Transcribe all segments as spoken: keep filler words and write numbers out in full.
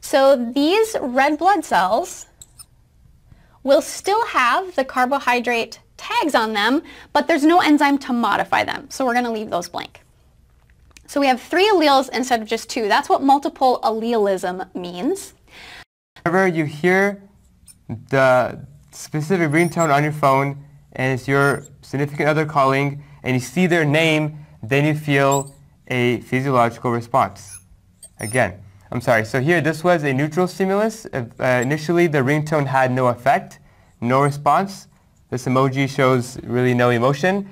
So these red blood cells will still have the carbohydrate tags on them, but there's no enzyme to modify them. So we're going to leave those blank. So we have three alleles instead of just two. That's what multiple allelism means. Whenever you hear the specific ringtone on your phone and it's your significant other calling and you see their name, then you feel a physiological response. Again, I'm sorry, so here this was a neutral stimulus. Uh, initially the ringtone had no effect, no response. This emoji shows really no emotion.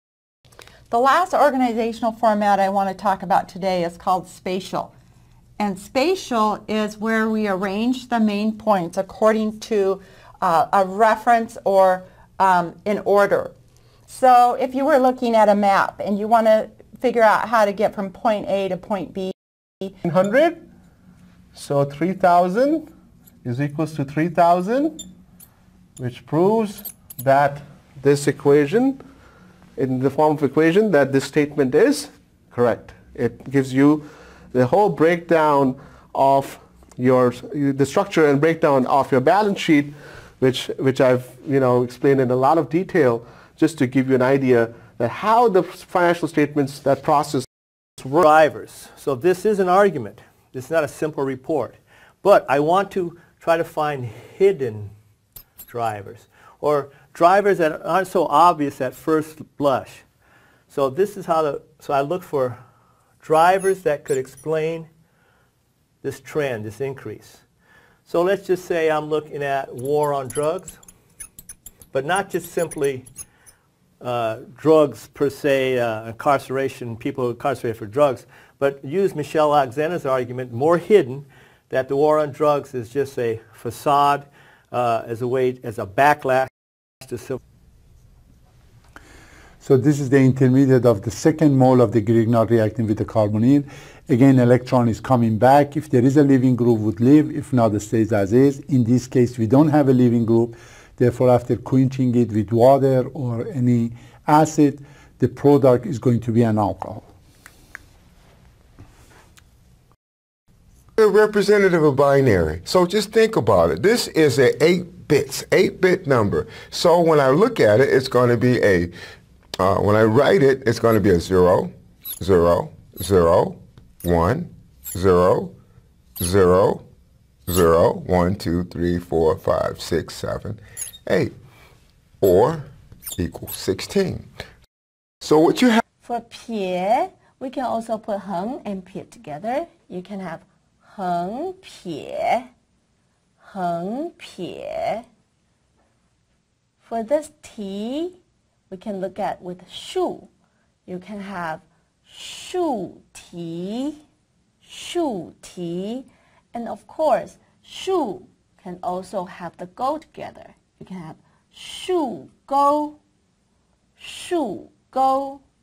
The last organizational format I want to talk about today is called spatial. And spatial is where we arrange the main points according to uh, a reference or um, in order. So if you were looking at a map and you want to figure out how to get from point A to point B. one hundred, so three thousand is equals to three thousand, which proves that this equation, in the form of equation, that this statement is correct. It gives you the whole breakdown of your, the structure and breakdown of your balance sheet, which, which I've you know, explained in a lot of detail, just to give you an idea that how the financial statements, that process works. Drivers. So this is an argument. This is not a simple report. But I want to try to find hidden drivers, or drivers that aren't so obvious at first blush. So this is how the, so I look for drivers that could explain this trend, this increase. So let's just say I'm looking at war on drugs, but not just simply uh, drugs per se, uh, incarceration, people incarcerated for drugs, but use Michelle Alexander's argument, more hidden, that the war on drugs is just a facade uh, as a way, as a backlash to civil. So this is the intermediate of the second mole of the Grignard reacting with the carbonyl. Again, electron is coming back. If there is a leaving group, would leave. If not, it stays as is. In this case, we don't have a leaving group. Therefore, after quenching it with water or any acid, the product is going to be an alcohol. A representative of binary. So just think about it. This is a eight bits, eight bit number. So when I look at it, it's going to be a Uh, when I write it, it's going to be a zero, zero, zero, one, zero, zero, zero, one, two, three, four, five, six, seven, eight, or equals sixteen. So what you have for 撇, we can also put 横 and 撇 together. You can have 横撇, 横撇. For this T, we can look at with 树. You can have 树提, 树提. And of course, 树 can also have the go together. You can have 树沟, 树沟.